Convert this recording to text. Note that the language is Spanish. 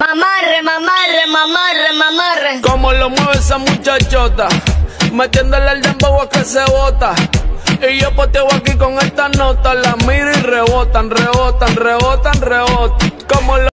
Mamarre, mamarre, mamarre, mamarre. Como lo mueve esa muchachota, metiéndole el dembow a que se bota. Y yo poteo aquí con esta nota, la miro y rebotan, rebotan, rebotan, rebotan. Como lo